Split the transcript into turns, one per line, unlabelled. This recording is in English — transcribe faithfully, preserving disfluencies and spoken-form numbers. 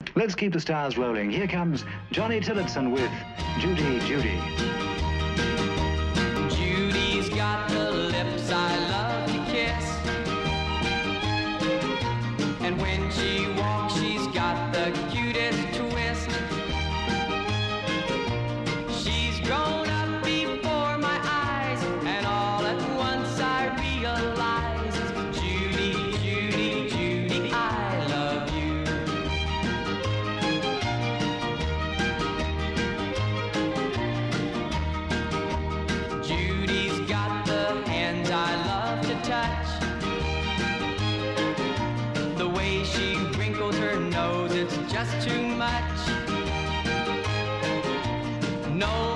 Let's keep the stars rolling. Here comes Johnny Tillotson with Judy, Judy.
Judy's got the lips I love to kiss, and when she walks she's got the cutest twist. She's grown up before my eyes, and all at once I realize, Judy, Judy, Judy, I love you. Judy's got the hands I love to touch, the way she wrinkles her nose, it's just too much. No